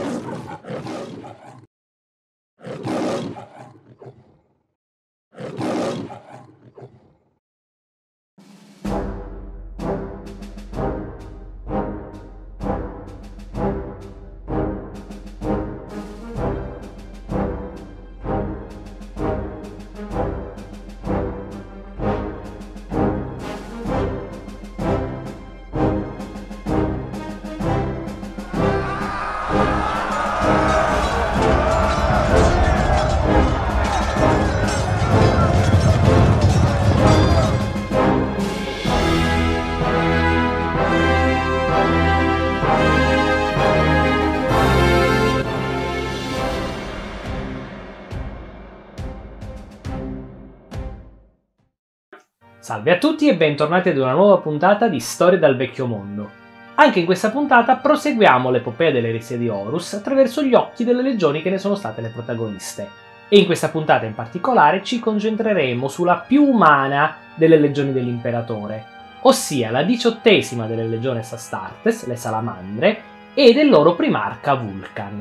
Salve a tutti e bentornati ad una nuova puntata di Storie dal Vecchio Mondo. Anche in questa puntata proseguiamo l'epopea dell'eresia di Horus attraverso gli occhi delle legioni che ne sono state le protagoniste. E in questa puntata in particolare ci concentreremo sulla più umana delle legioni dell'imperatore, ossia la 18ª delle legioni Astartes, le Salamandre, e del loro primarca Vulcan.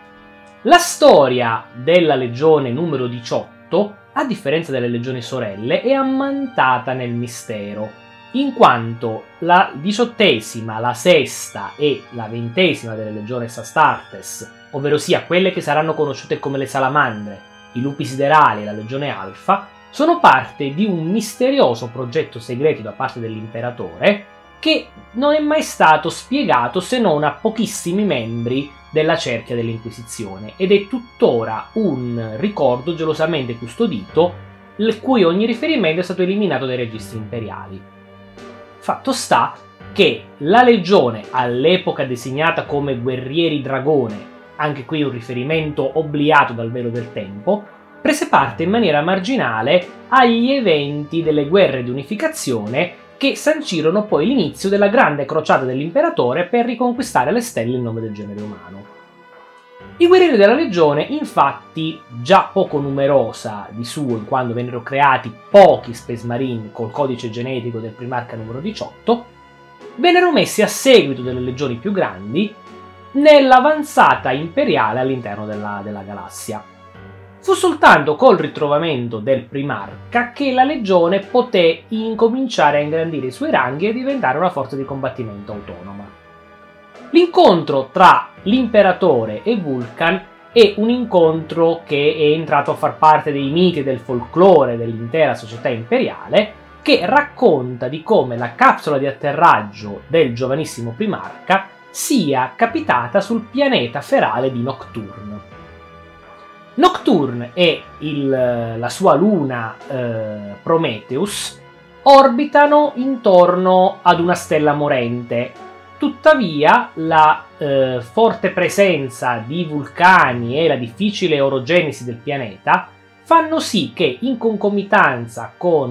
La storia della legione numero 18, a differenza delle legioni sorelle, è ammantata nel mistero, in quanto la 18ª, la 6ª e la 20ª delle legioni Astartes, ovvero sia quelle che saranno conosciute come le Salamandre, i Lupi Siderali e la legione Alfa, sono parte di un misterioso progetto segreto da parte dell'imperatore che non è mai stato spiegato se non a pochissimi membri della cerchia dell'Inquisizione ed è tuttora un ricordo gelosamente custodito, il cui ogni riferimento è stato eliminato dai registri imperiali. Fatto sta che la legione, all'epoca designata come Guerrieri Dragone, anche qui un riferimento obliato dal velo del tempo, prese parte in maniera marginale agli eventi delle guerre di unificazione che sancirono poi l'inizio della grande crociata dell'imperatore per riconquistare le stelle in nome del genere umano. I guerrieri della legione, infatti, già poco numerosa di suo in quanto vennero creati pochi Space Marine col codice genetico del primarca numero 18, vennero messi a seguito delle legioni più grandi nell'avanzata imperiale all'interno della galassia. Fu soltanto col ritrovamento del primarca che la legione poté incominciare a ingrandire i suoi ranghi e diventare una forza di combattimento autonoma. L'incontro tra l'imperatore e Vulcan è un incontro che è entrato a far parte dei miti e del folklore dell'intera società imperiale, che racconta di come la capsula di atterraggio del giovanissimo primarca sia capitata sul pianeta ferale di Nocturne. Nocturne e la sua luna Prometheus orbitano intorno ad una stella morente. Tuttavia la forte presenza di vulcani e la difficile orogenesi del pianeta fanno sì che, in concomitanza con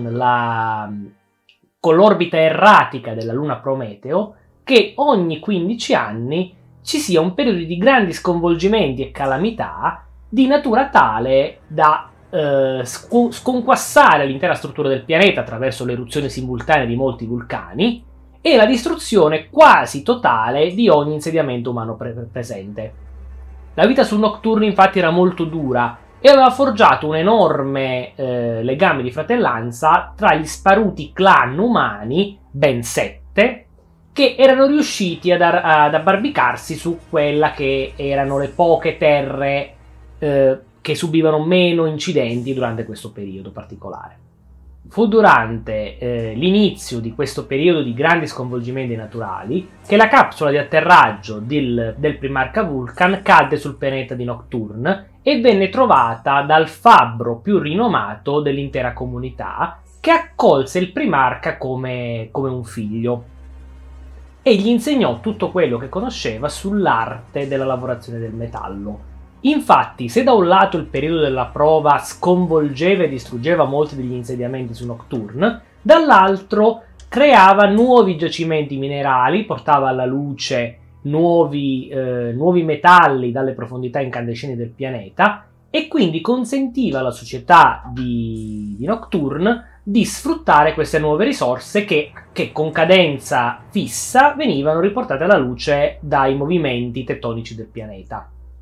l'orbita erratica della luna Prometeo, che ogni 15 anni ci sia un periodo di grandi sconvolgimenti e calamità di natura tale da sconquassare l'intera struttura del pianeta attraverso le eruzioni simultanee di molti vulcani e la distruzione quasi totale di ogni insediamento umano presente. La vita su Nocturne infatti era molto dura e aveva forgiato un enorme legame di fratellanza tra gli sparuti clan umani, ben 7, che erano riusciti ad abbarbicarsi su quella che erano le poche terre che subivano meno incidenti durante questo periodo particolare. Fu durante l'inizio di questo periodo di grandi sconvolgimenti naturali che la capsula di atterraggio del primarca Vulcan cadde sul pianeta di Nocturne e venne trovata dal fabbro più rinomato dell'intera comunità, che accolse il primarca come un figlio e gli insegnò tutto quello che conosceva sull'arte della lavorazione del metallo. Infatti, se da un lato il periodo della prova sconvolgeva e distruggeva molti degli insediamenti su Nocturne, dall'altro creava nuovi giacimenti minerali, portava alla luce nuovi metalli dalle profondità incandescenti del pianeta e quindi consentiva alla società di Nocturne di sfruttare queste nuove risorse che con cadenza fissa venivano riportate alla luce dai movimenti tettonici del pianeta.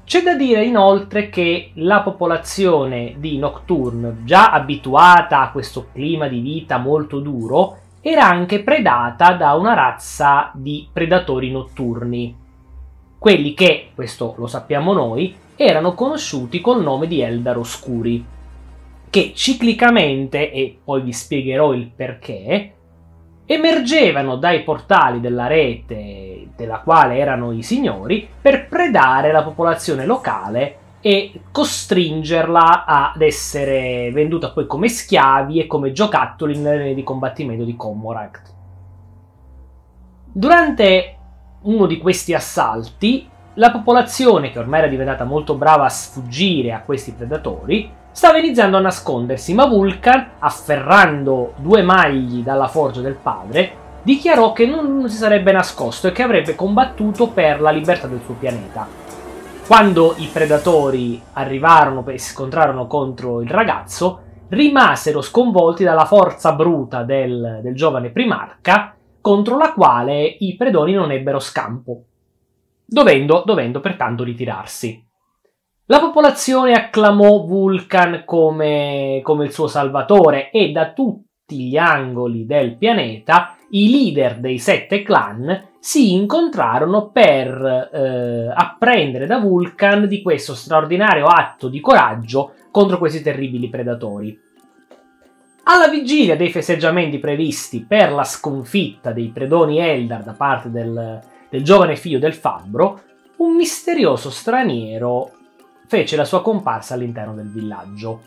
C'è da dire inoltre che la popolazione di Nocturne, già abituata a questo clima di vita molto duro, era anche predata da una razza di predatori notturni. Quelli che, questo lo sappiamo noi, erano conosciuti col nome di Eldar Oscuri, che ciclicamente, e poi vi spiegherò il perché, emergevano dai portali della rete della quale erano i signori per predare la popolazione locale e costringerla ad essere venduta poi come schiavi e come giocattoli nelle arene di combattimento di Commoragh. Durante uno di questi assalti, la popolazione, che ormai era diventata molto brava a sfuggire a questi predatori, stava iniziando a nascondersi, ma Vulcan, afferrando 2 magli dalla forgia del padre, dichiarò che non si sarebbe nascosto e che avrebbe combattuto per la libertà del suo pianeta. Quando i predatori arrivarono e si scontrarono contro il ragazzo, rimasero sconvolti dalla forza bruta del giovane primarca, contro la quale i predoni non ebbero scampo, dovendo pertanto ritirarsi. La popolazione acclamò Vulcan come il suo salvatore e da tutti gli angoli del pianeta i leader dei 7 clan si incontrarono per apprendere da Vulcan di questo straordinario atto di coraggio contro questi terribili predatori. Alla vigilia dei festeggiamenti previsti per la sconfitta dei predoni Eldar da parte del giovane figlio del fabbro, un misterioso straniero fece la sua comparsa all'interno del villaggio.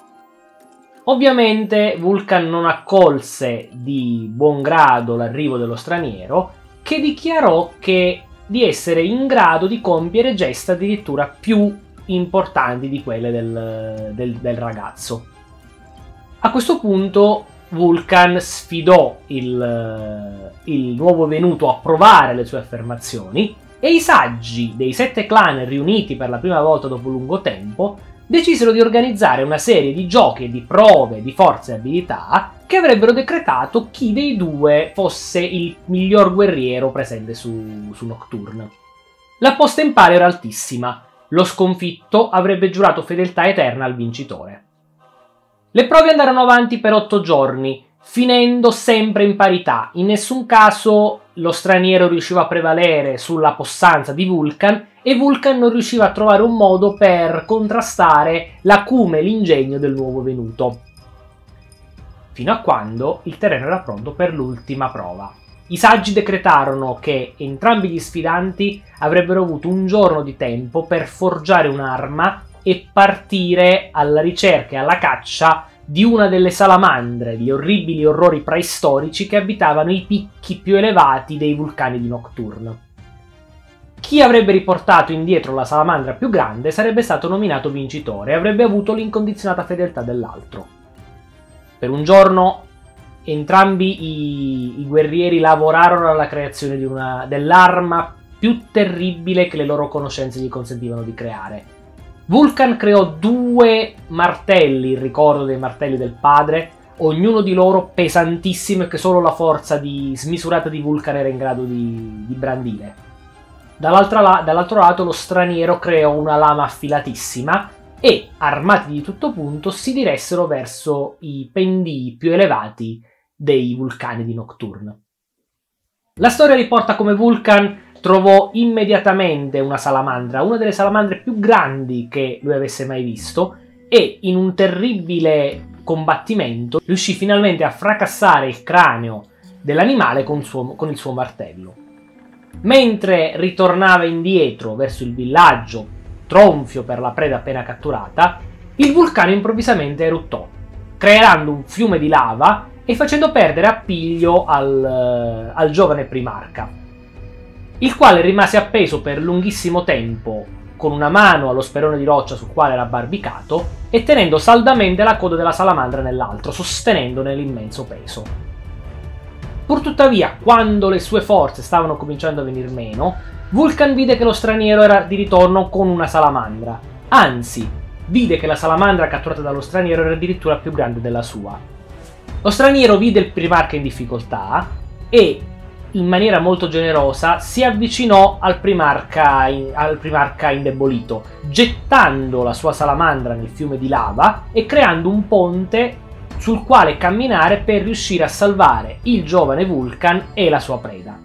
Ovviamente Vulcan non accolse di buon grado l'arrivo dello straniero, che dichiarò di essere in grado di compiere gesta addirittura più importanti di quelle del ragazzo. A questo punto Vulcan sfidò il nuovo venuto a provare le sue affermazioni e i saggi dei 7 clan riuniti per la prima volta dopo lungo tempo decisero di organizzare una serie di giochi e di prove di forza e abilità che avrebbero decretato chi dei due fosse il miglior guerriero presente su Nocturne. La posta in pari era altissima, lo sconfitto avrebbe giurato fedeltà eterna al vincitore. Le prove andarono avanti per 8 giorni, finendo sempre in parità. In nessun caso lo straniero riusciva a prevalere sulla possanza di Vulcan e Vulcan non riusciva a trovare un modo per contrastare l'acume e l'ingegno del nuovo venuto. Fino a quando il terreno era pronto per l'ultima prova. I saggi decretarono che entrambi gli sfidanti avrebbero avuto un giorno di tempo per forgiare un'arma e partire alla ricerca e alla caccia di una delle salamandre, gli orribili orrori preistorici che abitavano i picchi più elevati dei vulcani di Nocturne. Chi avrebbe riportato indietro la salamandra più grande sarebbe stato nominato vincitore e avrebbe avuto l'incondizionata fedeltà dell'altro. Per un giorno entrambi i guerrieri lavorarono alla creazione dell'arma più terribile che le loro conoscenze gli consentivano di creare. Vulcan creò 2 martelli in ricordo dei martelli del padre, ognuno di loro pesantissimo e che solo la forza smisurata di Vulcan era in grado di brandire. Dall'altro lato lo straniero creò una lama affilatissima e, armati di tutto punto, si diressero verso i pendii più elevati dei vulcani di Nocturne. La storia riporta come Vulcan trovò immediatamente una salamandra, una delle salamandre più grandi che lui avesse mai visto, e in un terribile combattimento riuscì finalmente a fracassare il cranio dell'animale con il suo martello. Mentre ritornava indietro verso il villaggio, tronfio per la preda appena catturata, il vulcano improvvisamente eruttò, creando un fiume di lava e facendo perdere appiglio al giovane primarca, il quale rimase appeso per lunghissimo tempo con una mano allo sperone di roccia sul quale era barbicato e tenendo saldamente la coda della salamandra nell'altro, sostenendone l'immenso peso. Purtuttavia, quando le sue forze stavano cominciando a venir meno, Vulcan vide che lo straniero era di ritorno con una salamandra. Anzi, vide che la salamandra catturata dallo straniero era addirittura più grande della sua. Lo straniero vide il primarca in difficoltà e, in maniera molto generosa, si avvicinò al primarca indebolito, gettando la sua salamandra nel fiume di lava e creando un ponte sul quale camminare per riuscire a salvare il giovane Vulcan e la sua preda.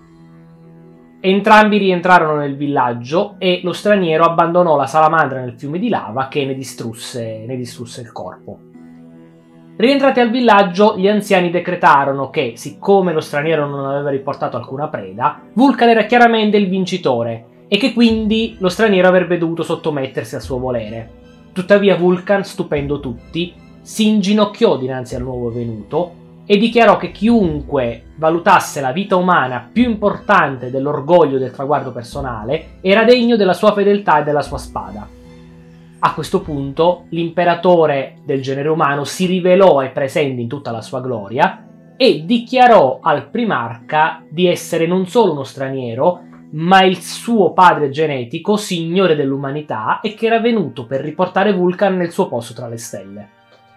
Entrambi rientrarono nel villaggio e lo straniero abbandonò la salamandra nel fiume di lava che ne distrusse il corpo. Rientrati al villaggio, gli anziani decretarono che, siccome lo straniero non aveva riportato alcuna preda, Vulcan era chiaramente il vincitore e che quindi lo straniero avrebbe dovuto sottomettersi al suo volere. Tuttavia Vulcan, stupendo tutti, si inginocchiò dinanzi al nuovo venuto e dichiarò che chiunque valutasse la vita umana più importante dell'orgoglio e del traguardo personale era degno della sua fedeltà e della sua spada. A questo punto l'imperatore del genere umano si rivelò ai presenti in tutta la sua gloria e dichiarò al primarca di essere non solo uno straniero, ma il suo padre genetico, signore dell'umanità, e che era venuto per riportare Vulcan nel suo posto tra le stelle.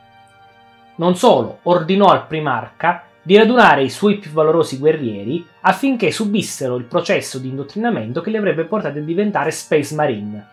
Non solo, ordinò al primarca di radunare i suoi più valorosi guerrieri affinché subissero il processo di indottrinamento che li avrebbe portati a diventare Space Marine.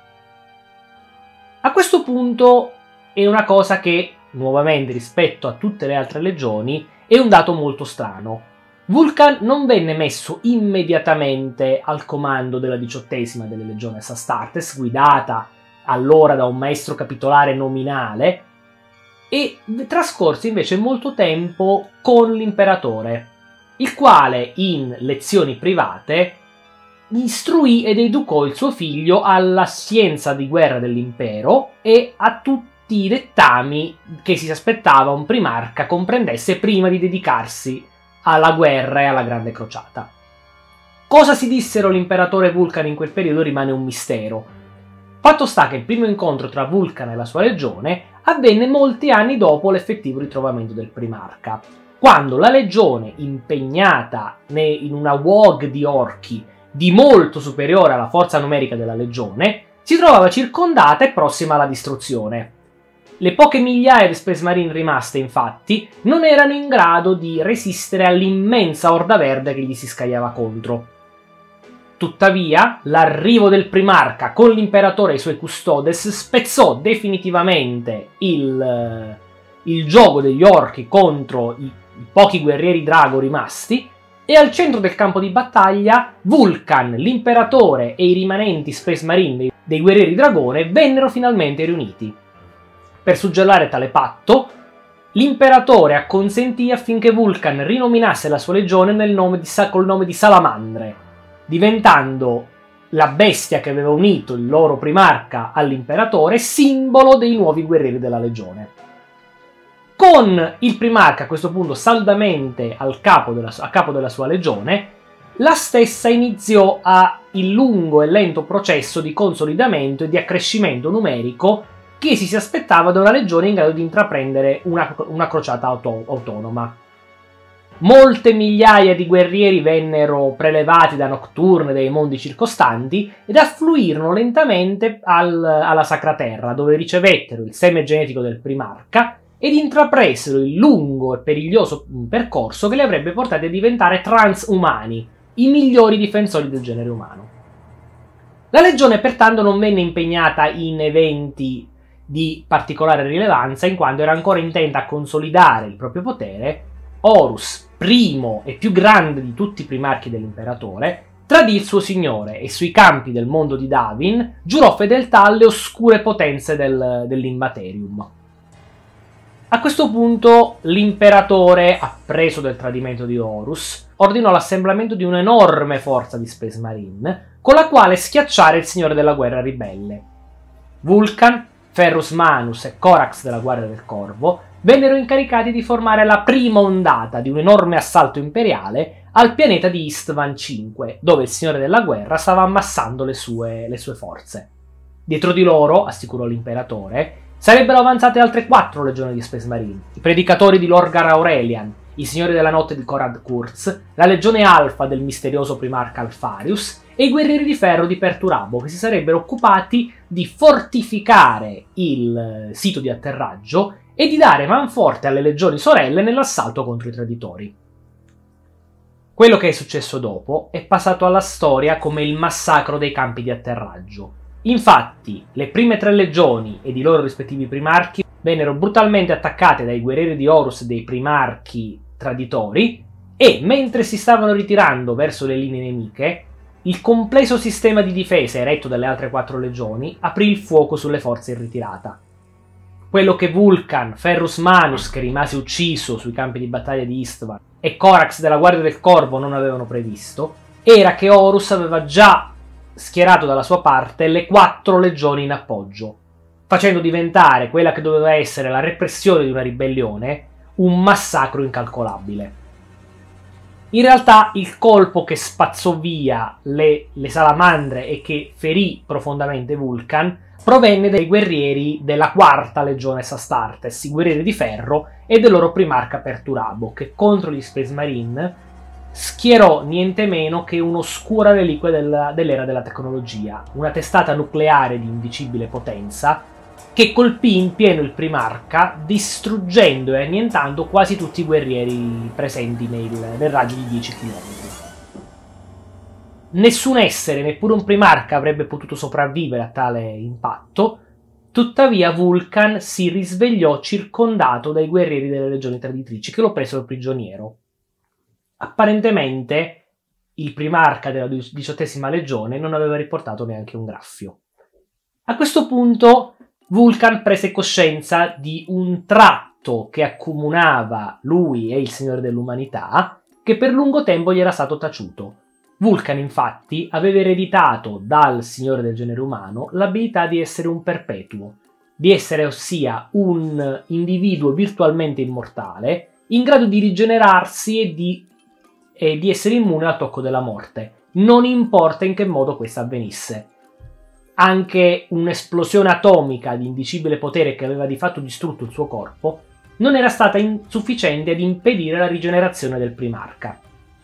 A questo punto è una cosa che, nuovamente rispetto a tutte le altre legioni, è un dato molto strano. Vulcan non venne messo immediatamente al comando della 18ª delle legioni Astartes, guidata allora da un maestro capitolare nominale, e trascorse invece molto tempo con l'imperatore, il quale in lezioni private istruì ed educò il suo figlio alla scienza di guerra dell'impero e a tutti i dettami che si aspettava un primarca comprendesse prima di dedicarsi alla guerra e alla grande crociata. Cosa si dissero l'imperatore Vulcan in quel periodo rimane un mistero. Fatto sta che il primo incontro tra Vulcan e la sua legione avvenne molti anni dopo l'effettivo ritrovamento del primarca, quando la legione, impegnata in una WOG di orchi di molto superiore alla forza numerica della legione, si trovava circondata e prossima alla distruzione. Le poche migliaia di Space Marine rimaste, infatti, non erano in grado di resistere all'immensa orda verde che gli si scagliava contro. Tuttavia, l'arrivo del primarca con l'imperatore e i suoi custodes spezzò definitivamente il gioco degli orchi contro i pochi guerrieri drago rimasti, e al centro del campo di battaglia Vulcan, l'imperatore e i rimanenti Space Marine dei guerrieri dragone vennero finalmente riuniti. Per suggellare tale patto, l'imperatore acconsentì affinché Vulcan rinominasse la sua legione col nome di Salamandre, diventando la bestia che aveva unito il loro primarca all'imperatore, simbolo dei nuovi guerrieri della legione. Con il primarca a questo punto saldamente a capo della sua legione, la stessa iniziò il lungo e lento processo di consolidamento e di accrescimento numerico che si aspettava da una legione in grado di intraprendere una crociata autonoma. Molte migliaia di guerrieri vennero prelevati da Nocturne e dai mondi circostanti ed affluirono lentamente alla Sacra Terra, dove ricevettero il seme genetico del primarca ed intrapresero il lungo e periglioso percorso che li avrebbe portati a diventare transumani, i migliori difensori del genere umano. La legione pertanto non venne impegnata in eventi di particolare rilevanza, in quanto era ancora intenta a consolidare il proprio potere. Horus, primo e più grande di tutti i primarchi dell'imperatore, tradì il suo signore e sui campi del mondo di Davin giurò fedeltà alle oscure potenze dell'Immaterium. A questo punto l'imperatore, appreso del tradimento di Horus, ordinò l'assemblamento di un'enorme forza di Space Marine con la quale schiacciare il signore della guerra ribelle. Vulcan, Ferrus Manus e Corax della Guardia del Corvo vennero incaricati di formare la prima ondata di un enorme assalto imperiale al pianeta di Istvan V, dove il signore della guerra stava ammassando le sue forze. Dietro di loro, assicurò l'imperatore, sarebbero avanzate altre 4 legioni di Space Marine, i predicatori di Lorgar Aurelian, i signori della notte di Korad Kurz, la legione Alfa del misterioso primarca Alfarius e i guerrieri di ferro di Perturabo, che si sarebbero occupati di fortificare il sito di atterraggio e di dare manforte alle legioni sorelle nell'assalto contro i traditori. Quello che è successo dopo è passato alla storia come il massacro dei campi di atterraggio. Infatti, le prime 3 legioni ed i loro rispettivi primarchi vennero brutalmente attaccate dai guerrieri di Horus e dei primarchi traditori, e mentre si stavano ritirando verso le linee nemiche, il complesso sistema di difesa eretto dalle altre 4 legioni aprì il fuoco sulle forze in ritirata. Quello che Vulcan, Ferrus Manus, che rimase ucciso sui campi di battaglia di Istvan, e Corax della Guardia del Corvo non avevano previsto, era che Horus aveva già schierato dalla sua parte le 4 legioni in appoggio, facendo diventare quella che doveva essere la repressione di una ribellione un massacro incalcolabile. In realtà il colpo che spazzò via le salamandre e che ferì profondamente Vulcan provenne dai guerrieri della 4ª legione Astartes, i guerrieri di ferro, e del loro primarca Perturabo, che contro gli Space Marine schierò niente meno che un'oscura reliquia dell'era della tecnologia, una testata nucleare di indicibile potenza che colpì in pieno il primarca, distruggendo e annientando quasi tutti i guerrieri presenti nel raggio di 10 km. Nessun essere, neppure un primarca, avrebbe potuto sopravvivere a tale impatto, tuttavia Vulcan si risvegliò circondato dai guerrieri delle legioni traditrici che lo presero prigioniero. Apparentemente il primarca della 18ª legione non aveva riportato neanche un graffio. A questo punto Vulcan prese coscienza di un tratto che accomunava lui e il Signore dell'Umanità, che per lungo tempo gli era stato taciuto. Vulcan, infatti, aveva ereditato dal Signore del genere umano l'abilità di essere un perpetuo, di essere ossia un individuo virtualmente immortale, in grado di rigenerarsi e di essere immune al tocco della morte, non importa in che modo questa avvenisse. Anche un'esplosione atomica di indicibile potere che aveva di fatto distrutto il suo corpo non era stata sufficiente ad impedire la rigenerazione del primarca.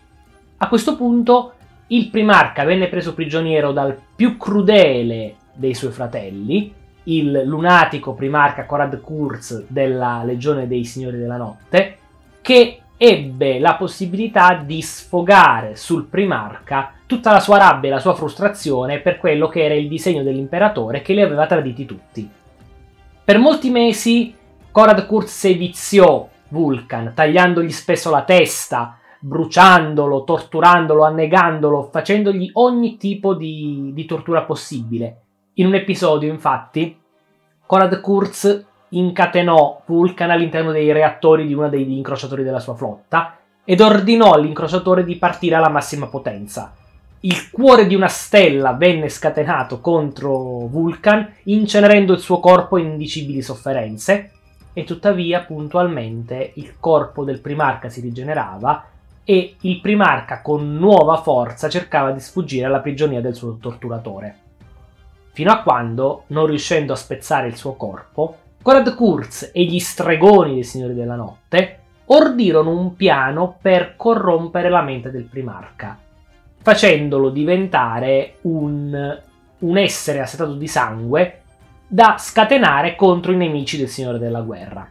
A questo punto il primarca venne preso prigioniero dal più crudele dei suoi fratelli, il lunatico primarca Korad Kurz della Legione dei Signori della Notte, che ebbe la possibilità di sfogare sul primarca tutta la sua rabbia e la sua frustrazione per quello che era il disegno dell'imperatore che li aveva traditi tutti. Per molti mesi Korad Kurz seviziò Vulcan, tagliandogli spesso la testa, bruciandolo, torturandolo, annegandolo, facendogli ogni tipo di tortura possibile. In un episodio, infatti, Korad Kurz incatenò Vulcan all'interno dei reattori di uno degli incrociatori della sua flotta ed ordinò all'incrociatore di partire alla massima potenza. Il cuore di una stella venne scatenato contro Vulcan, incenerendo il suo corpo in indicibili sofferenze, e tuttavia puntualmente il corpo del primarca si rigenerava e il primarca con nuova forza cercava di sfuggire alla prigionia del suo torturatore. Fino a quando, non riuscendo a spezzare il suo corpo, Korad Kurz e gli stregoni dei Signori della Notte ordirono un piano per corrompere la mente del primarca, facendolo diventare un essere assetato di sangue da scatenare contro i nemici del Signore della Guerra.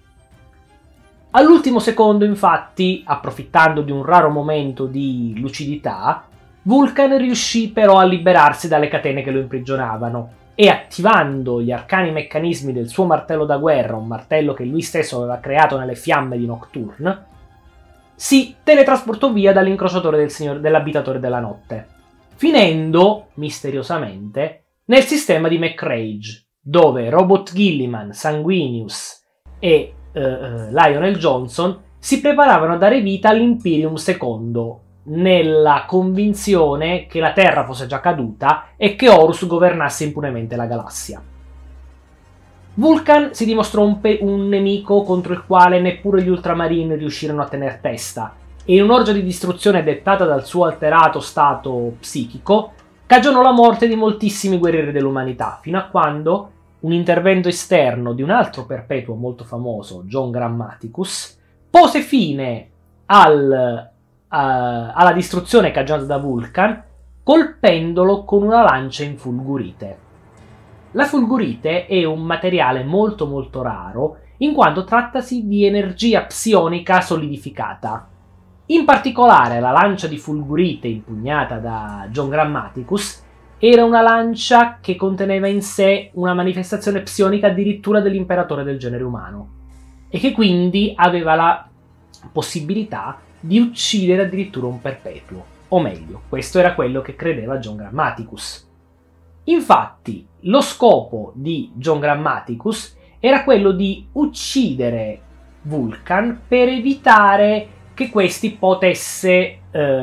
All'ultimo secondo, infatti, approfittando di un raro momento di lucidità, Vulcan riuscì però a liberarsi dalle catene che lo imprigionavano e, attivando gli arcani meccanismi del suo martello da guerra, un martello che lui stesso aveva creato nelle fiamme di Nocturne, si teletrasportò via dall'incrociatore dell'abitatore della notte, finendo, misteriosamente, nel sistema di McRage, dove Robot Gilliman, Sanguinius e Lionel Johnson si preparavano a dare vita all'Imperium II, nella convinzione che la Terra fosse già caduta e che Horus governasse impunemente la galassia. Vulcan si dimostrò un nemico contro il quale neppure gli Ultramarine riuscirono a tener testa, e in un'orgia di distruzione dettata dal suo alterato stato psichico cagionò la morte di moltissimi guerrieri dell'umanità, fino a quando un intervento esterno di un altro perpetuo molto famoso, John Grammaticus, pose fine alla distruzione cagionata da Vulcan, colpendolo con una lancia in fulgurite. La fulgurite è un materiale molto molto raro, in quanto trattasi di energia psionica solidificata. In particolare la lancia di Fulgurite impugnata da John Grammaticus era una lancia che conteneva in sé una manifestazione psionica addirittura dell'imperatore del genere umano e che quindi aveva la possibilità di uccidere addirittura un perpetuo, o meglio, questo era quello che credeva John Grammaticus. Infatti, lo scopo di John Grammaticus era quello di uccidere Vulcan per evitare che questi potesse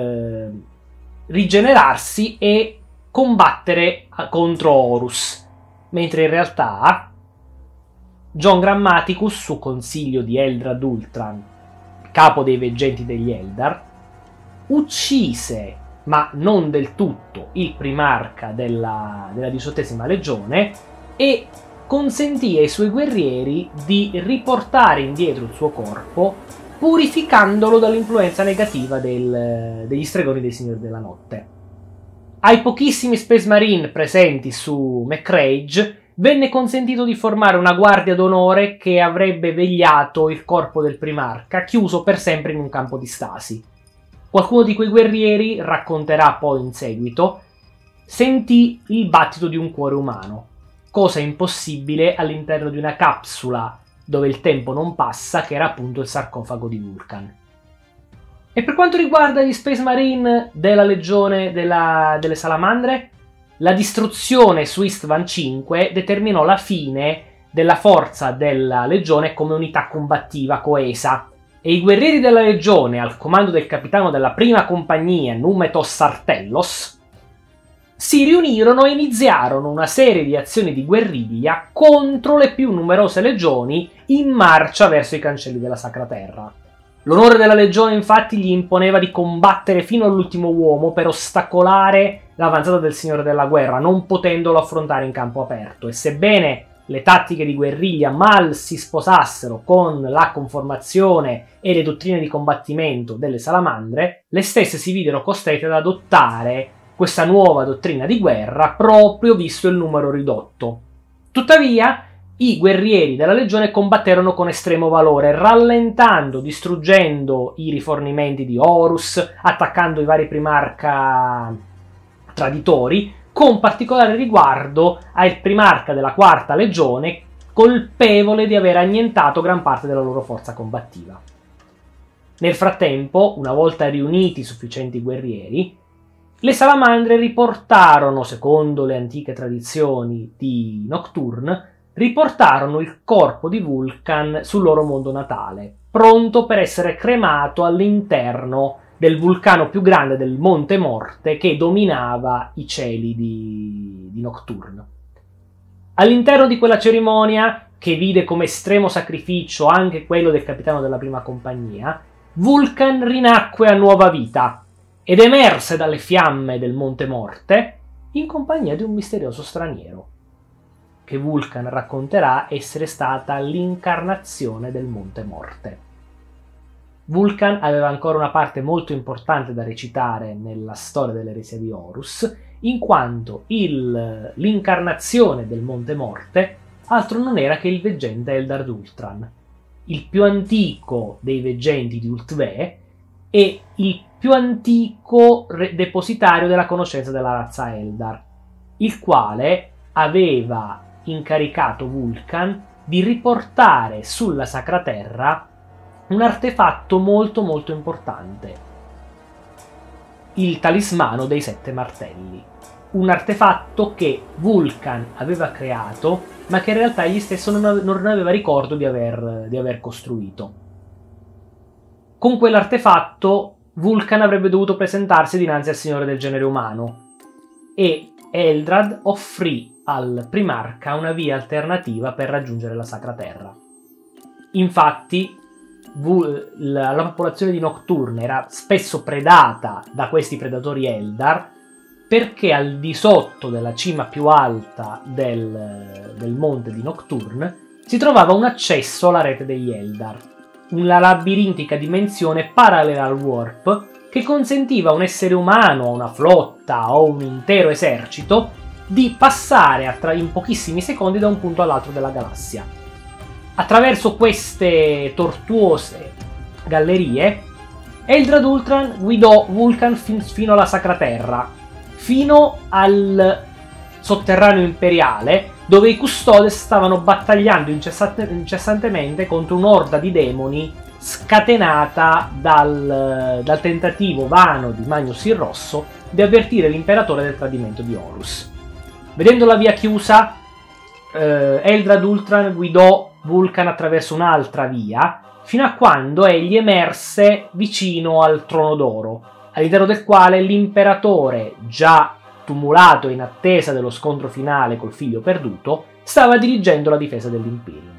rigenerarsi e combattere contro Horus, mentre in realtà John Grammaticus, su consiglio di Eldrad Ultran, capo dei veggenti degli Eldar, uccise, ma non del tutto, il primarca della 18ª legione e consentì ai suoi guerrieri di riportare indietro il suo corpo, purificandolo dall'influenza negativa degli stregoni dei Signori della Notte. Ai pochissimi Space Marine presenti su McRage venne consentito di formare una guardia d'onore che avrebbe vegliato il corpo del primarca, chiuso per sempre in un campo di stasi. Qualcuno di quei guerrieri, racconterà poi in seguito, sentì il battito di un cuore umano, cosa impossibile all'interno di una capsula dove il tempo non passa, che era appunto il sarcofago di Vulcan. E per quanto riguarda gli Space Marine della legione delle salamandre, la distruzione su Istvan V determinò la fine della forza della legione come unità combattiva coesa, e i guerrieri della legione, al comando del capitano della prima compagnia Numetos Sartellos, si riunirono e iniziarono una serie di azioni di guerriglia contro le più numerose legioni in marcia verso i cancelli della Sacra Terra. L'onore della legione infatti gli imponeva di combattere fino all'ultimo uomo per ostacolare l'avanzata del Signore della Guerra, non potendolo affrontare in campo aperto, e sebbene le tattiche di guerriglia mal si sposassero con la conformazione e le dottrine di combattimento delle salamandre, le stesse si videro costrette ad adottare questa nuova dottrina di guerra proprio visto il numero ridotto. Tuttavia, i guerrieri della legione combatterono con estremo valore, rallentando, distruggendo i rifornimenti di Horus, attaccando i vari primarca traditori, con particolare riguardo al primarca della quarta legione, colpevole di aver annientato gran parte della loro forza combattiva. Nel frattempo, una volta riuniti sufficienti guerrieri, le salamandre riportarono, secondo le antiche tradizioni di Nocturne, riportarono il corpo di Vulcan sul loro mondo natale, pronto per essere cremato all'interno del vulcano più grande del Monte Morte che dominava i cieli di Nocturne. All'interno di quella cerimonia, che vide come estremo sacrificio anche quello del capitano della prima compagnia, Vulcan rinacque a nuova vita ed emerse dalle fiamme del Monte Morte in compagnia di un misterioso straniero, che Vulcan racconterà essere stata l'incarnazione del Monte Morte. Vulcan aveva ancora una parte molto importante da recitare nella storia dell'eresia di Horus, in quanto l'incarnazione del Monte Morte altro non era che il veggente Eldard Ultran, il più antico dei veggenti di Ultve e il più antico depositario della conoscenza della razza Eldar, il quale aveva incaricato Vulcan di riportare sulla Sacra Terra un artefatto molto molto importante, il talismano dei 7 martelli, un artefatto che Vulcan aveva creato ma che in realtà egli stesso non aveva ricordo di aver costruito. Con quell'artefatto Vulcan avrebbe dovuto presentarsi dinanzi al Signore del genere umano e Eldrad offrì al primarca una via alternativa per raggiungere la Sacra Terra. Infatti la popolazione di Nocturne era spesso predata da questi predatori Eldar, perché al di sotto della cima più alta del monte di Nocturne si trovava un accesso alla rete degli Eldar, una labirintica dimensione parallela al warp che consentiva a un essere umano, a una flotta o un intero esercito di passare in pochissimi secondi da un punto all'altro della galassia. Attraverso queste tortuose gallerie Eldrad Ultran guidò Vulcan fino alla Sacra Terra, fino al sotterraneo imperiale, dove i Custodes stavano battagliando incessantemente contro un'orda di demoni scatenata dal tentativo vano di Magnus il Rosso di avvertire l'imperatore del tradimento di Horus. Vedendo la via chiusa, Eldrad Ultran guidò Vulcan attraverso un'altra via, fino a quando egli emerse vicino al Trono d'Oro, all'interno del quale l'imperatore, già tumulato in attesa dello scontro finale col figlio perduto, stava dirigendo la difesa dell'Imperium.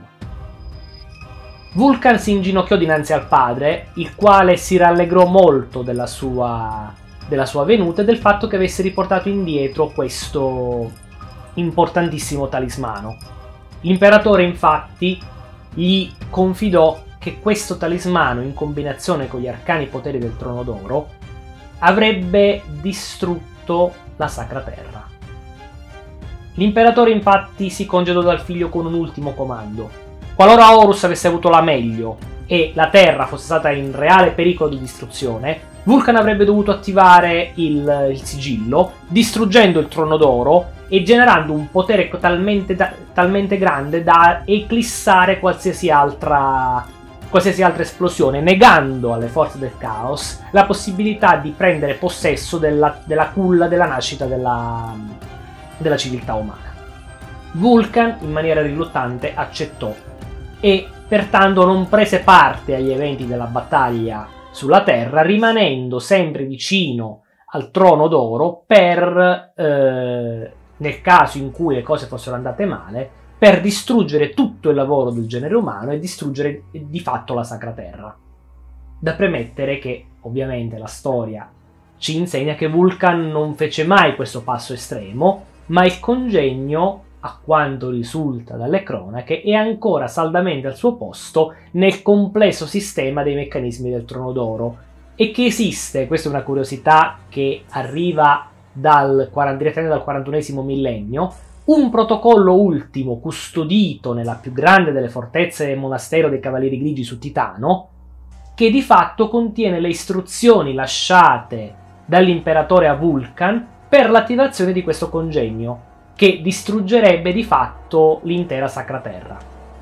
Vulcan si inginocchiò dinanzi al padre, il quale si rallegrò molto della sua venuta e del fatto che avesse riportato indietro questo importantissimo talismano. L'imperatore infatti gli confidò che questo talismano, in combinazione con gli arcani poteri del Trono d'Oro, avrebbe distrutto la Sacra Terra. L'imperatore infatti si congedò dal figlio con un ultimo comando: qualora Horus avesse avuto la meglio e la Terra fosse stata in reale pericolo di distruzione, Vulcan avrebbe dovuto attivare il sigillo, distruggendo il Trono d'Oro e generando un potere talmente grande da eclissare qualsiasi altra esplosione, negando alle forze del caos la possibilità di prendere possesso della culla della nascita della civiltà umana. Vulcan, in maniera riluttante, accettò e pertanto non prese parte agli eventi della battaglia sulla Terra, rimanendo sempre vicino al Trono d'Oro per, nel caso in cui le cose fossero andate male, per distruggere tutto il lavoro del genere umano e distruggere di fatto la Sacra Terra. Da premettere che, ovviamente, la storia ci insegna che Vulcan non fece mai questo passo estremo, ma il congegno, a quanto risulta dalle cronache, è ancora saldamente al suo posto nel complesso sistema dei meccanismi del Trono d'Oro, e che esiste, questa è una curiosità che arriva direttamente dal 41esimo millennio, un protocollo ultimo custodito nella più grande delle fortezze del monastero dei Cavalieri Grigi su Titano, che di fatto contiene le istruzioni lasciate dall'imperatore a Vulcan per l'attivazione di questo congegno, che distruggerebbe di fatto l'intera Sacra Terra.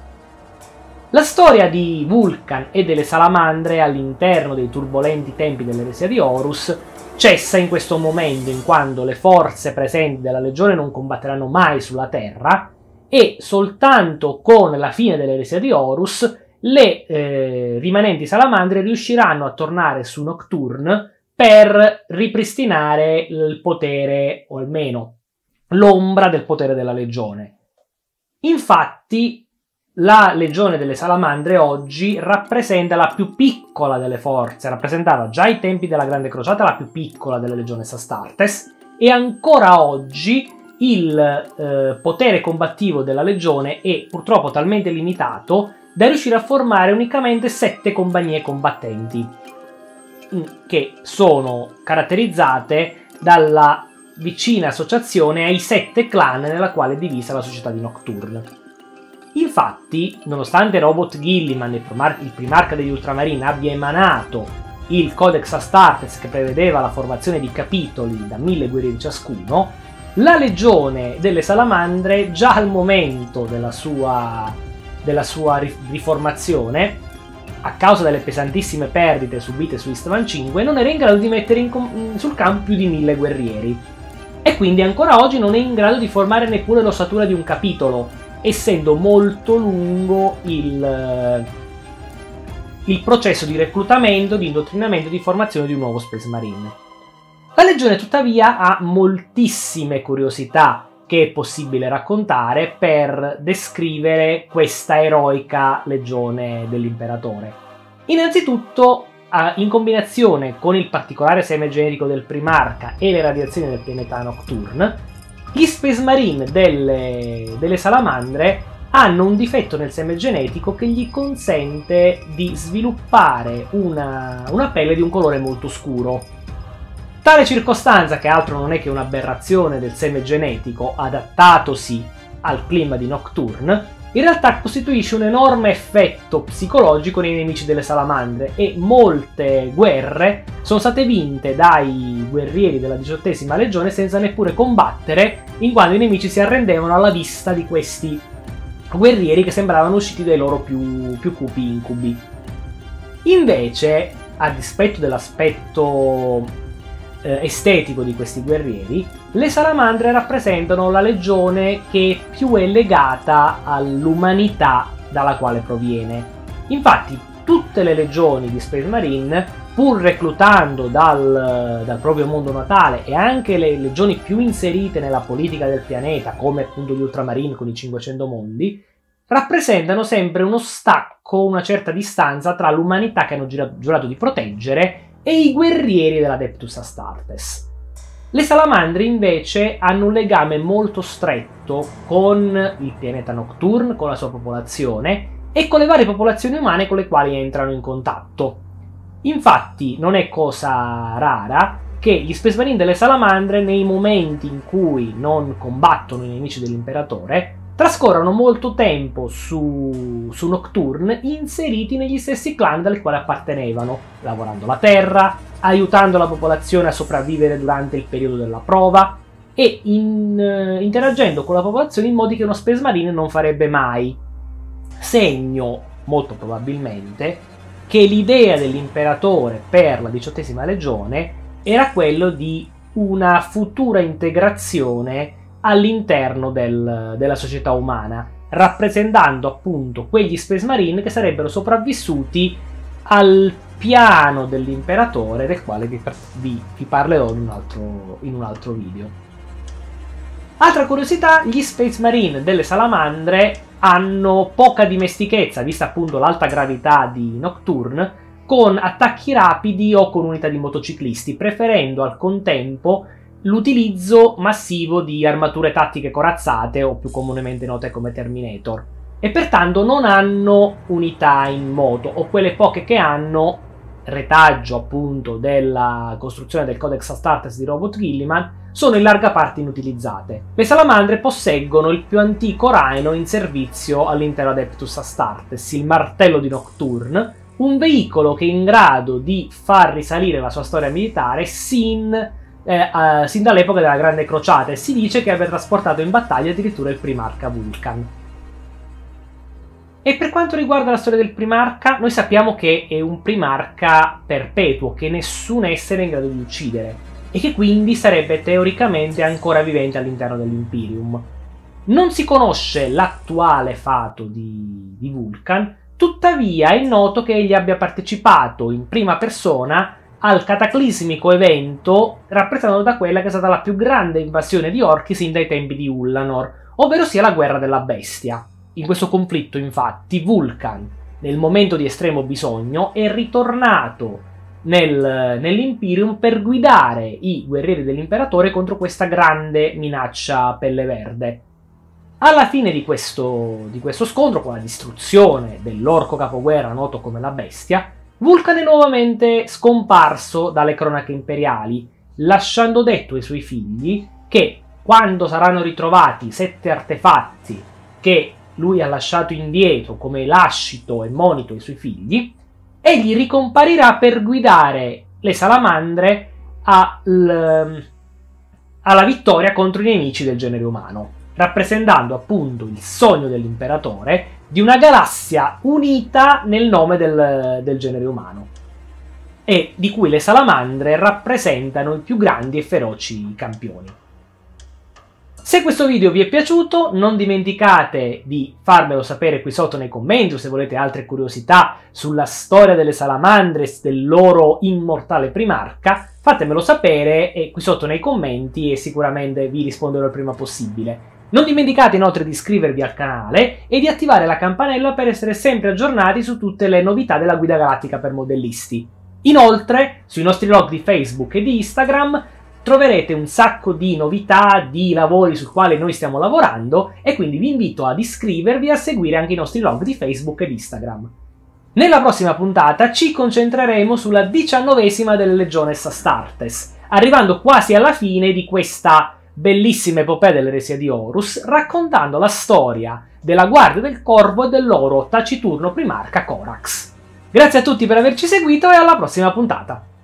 La storia di Vulcan e delle salamandre all'interno dei turbolenti tempi dell'eresia di Horus cessa in questo momento, in quanto le forze presenti della Legione non combatteranno mai sulla Terra, e soltanto con la fine dell'eresia di Horus le rimanenti salamandre riusciranno a tornare su Nocturne per ripristinare il potere, o almeno l'ombra del potere della Legione. Infatti la Legione delle Salamandre oggi rappresenta la più piccola delle forze, rappresentava già ai tempi della Grande Crociata la più piccola delle Legioni Astartes, e ancora oggi il potere combattivo della Legione è purtroppo talmente limitato da riuscire a formare unicamente 7 compagnie combattenti, che sono caratterizzate dalla vicina associazione ai 7 clan nella quale è divisa la società di Nocturne. Infatti, nonostante Robot Guilliman, il primarca degli Ultramarine, abbia emanato il Codex Astartes che prevedeva la formazione di capitoli da 1000 guerrieri ciascuno, la Legione delle Salamandre, già al momento della sua riformazione, a causa delle pesantissime perdite subite su Istvan V, non era in grado di mettere sul campo più di 1000 guerrieri. E quindi ancora oggi non è in grado di formare neppure l'ossatura di un capitolo, essendo molto lungo il processo di reclutamento, di indottrinamento e di formazione di un nuovo Space Marine. La Legione tuttavia ha moltissime curiosità che è possibile raccontare per descrivere questa eroica Legione dell'Imperatore. Innanzitutto, in combinazione con il particolare seme genetico del Primarca e le radiazioni del pianeta Nocturne, gli Space Marine delle Salamandre hanno un difetto nel seme genetico che gli consente di sviluppare una pelle di un colore molto scuro. Tale circostanza, che altro non è che un'aberrazione del seme genetico adattatosi al clima di Nocturne, in realtà costituisce un enorme effetto psicologico nei nemici delle salamandre e molte guerre sono state vinte dai guerrieri della 18ª legione senza neppure combattere, in quanto i nemici si arrendevano alla vista di questi guerrieri che sembravano usciti dai loro più cupi incubi. Invece, a dispetto dell'aspetto estetico di questi guerrieri, le salamandre rappresentano la legione che più è legata all'umanità dalla quale proviene. Infatti tutte le legioni di Space Marine, pur reclutando dal proprio mondo natale, e anche le legioni più inserite nella politica del pianeta, come appunto gli Ultramarine con i 500 mondi, rappresentano sempre uno stacco, una certa distanza tra l'umanità che hanno giurato di proteggere e i guerrieri dell'Adeptus Astartes. Le salamandre invece hanno un legame molto stretto con il pianeta Nocturne, con la sua popolazione e con le varie popolazioni umane con le quali entrano in contatto. Infatti non è cosa rara che gli Space Marine delle salamandre, nei momenti in cui non combattono i nemici dell'imperatore, trascorrono molto tempo su Nocturne inseriti negli stessi clan dal quali appartenevano, lavorando la terra, aiutando la popolazione a sopravvivere durante il periodo della prova e interagendo con la popolazione in modi che uno Space Marine non farebbe mai. Segno, molto probabilmente, che l'idea dell'imperatore per la 18ª legione era quello di una futura integrazione all'interno della società umana, rappresentando appunto quegli Space Marine che sarebbero sopravvissuti al piano dell'imperatore, del quale vi parlerò in un altro video. Altra curiosità, gli Space Marine delle salamandre hanno poca dimestichezza, vista appunto l'alta gravità di Nocturne, con attacchi rapidi o con unità di motociclisti, preferendo al contempo l'utilizzo massivo di armature tattiche corazzate, o più comunemente note come Terminator, e pertanto non hanno unità in moto, o quelle poche che hanno, retaggio appunto della costruzione del Codex Astartes di Robot Guilliman, sono in larga parte inutilizzate. Le salamandre posseggono il più antico Rhino in servizio all'intero Adeptus Astartes, il martello di Nocturne, un veicolo che è in grado di far risalire la sua storia militare sin dall'epoca della Grande Crociata, e si dice che abbia trasportato in battaglia addirittura il primarca Vulcan. E per quanto riguarda la storia del primarca, noi sappiamo che è un primarca perpetuo, che nessun essere è in grado di uccidere, e che quindi sarebbe teoricamente ancora vivente all'interno dell'Imperium. Non si conosce l'attuale fato di Vulcan, tuttavia è noto che egli abbia partecipato in prima persona al cataclismico evento rappresentato da quella che è stata la più grande invasione di orchi sin dai tempi di Ullanor, ovvero sia la guerra della bestia. In questo conflitto, infatti, Vulcan, nel momento di estremo bisogno, è ritornato nell'Imperium per guidare i guerrieri dell'imperatore contro questa grande minaccia a pelle verde. Alla fine di questo scontro, con la distruzione dell'orco capoguerra noto come la bestia, Vulcan è nuovamente scomparso dalle cronache imperiali, lasciando detto ai suoi figli che, quando saranno ritrovati 7 artefatti che lui ha lasciato indietro come lascito e monito ai suoi figli, egli ricomparirà per guidare le salamandre alla vittoria contro i nemici del genere umano, rappresentando appunto il sogno dell'imperatore di una galassia unita nel nome del genere umano, e di cui le salamandre rappresentano i più grandi e feroci campioni. Se questo video vi è piaciuto, non dimenticate di farmelo sapere qui sotto nei commenti, o se volete altre curiosità sulla storia delle salamandre e del loro immortale primarca, fatemelo sapere qui sotto nei commenti e sicuramente vi risponderò il prima possibile. Non dimenticate inoltre di iscrivervi al canale e di attivare la campanella per essere sempre aggiornati su tutte le novità della Guida Galattica per modellisti. Inoltre, sui nostri blog di Facebook e di Instagram troverete un sacco di novità, di lavori sui quali noi stiamo lavorando, e quindi vi invito ad iscrivervi e a seguire anche i nostri blog di Facebook e di Instagram. Nella prossima puntata ci concentreremo sulla 19ª delle Legiones Astartes, arrivando quasi alla fine di questa bellissima epopea dell'eresia di Horus, raccontando la storia della Guardia del Corvo e del loro taciturno primarca Corax. Grazie a tutti per averci seguito e alla prossima puntata!